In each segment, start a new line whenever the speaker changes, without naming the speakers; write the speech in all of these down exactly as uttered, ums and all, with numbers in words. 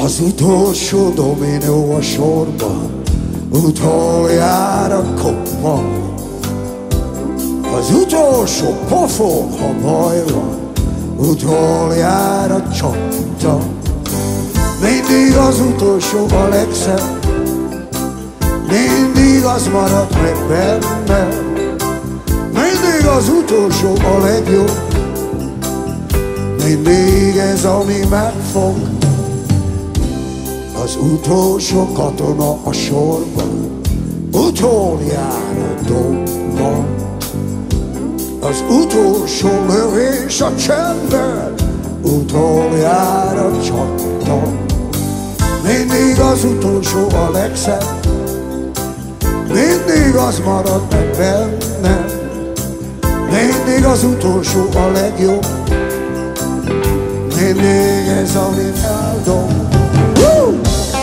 Az utolsó dominó a sorban, utoljára koppan. Az utolsó pofon, ha baj van, utoljára csapta. Mindig az utolsó a legszebb, mindig az maradt meg benne. Mindig az utolsó a legjobb, mindig ez, ami megfog. Az utolsó katona a sorban, utoljára dobban. Az utolsó lövés a csendben, utoljára csapta. Mindig az utolsó a legszebb, mindig az marad meg benne. Mindig az utolsó a legjobb, mindig ez, amit eldob. Woo!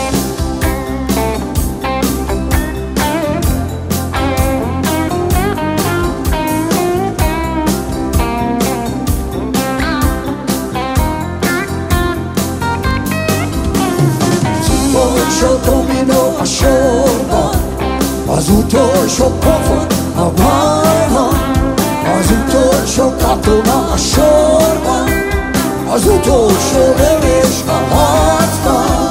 Az utolsó dominó a sorban, az utolsó pofon, a baj van. Az utolsó katona a sorban, az utolsó lövés a harcban.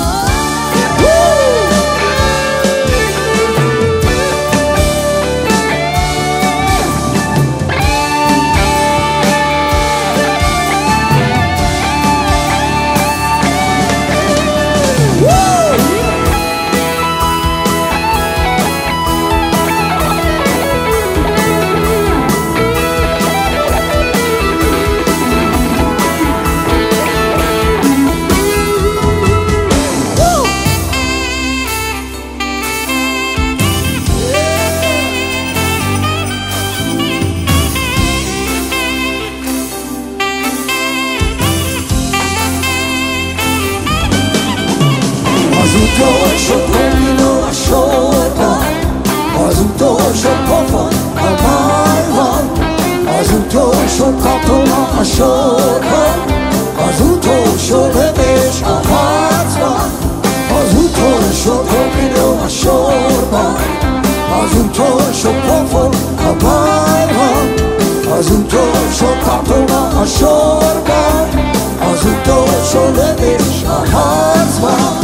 Az utolsó dominó a sorban, az utolsó pofon, a baj van. Az utolsó katona a sorban, az utolsó lövés a harcban. Az utolsó dominó a sorban, az utolsó pofon, a baj van. Az utolsó katona a sorban, az utolsó lövés a harcban.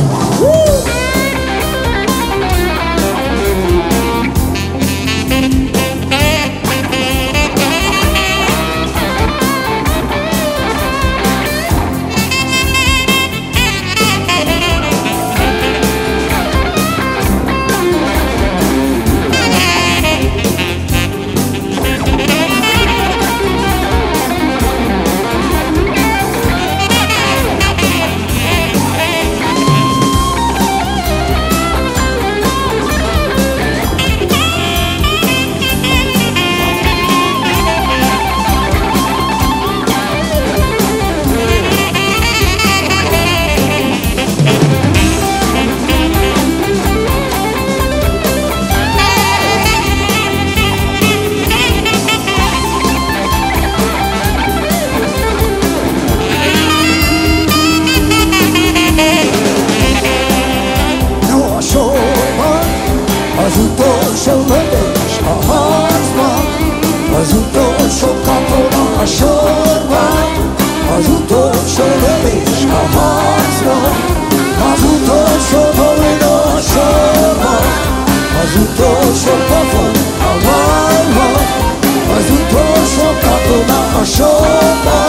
Az utolsó katona a sorban, az utolsó lövés a harcban. Az utolsó dominó a sorban, az utolsó pofon a bajban. Az utolsó katona a sorban,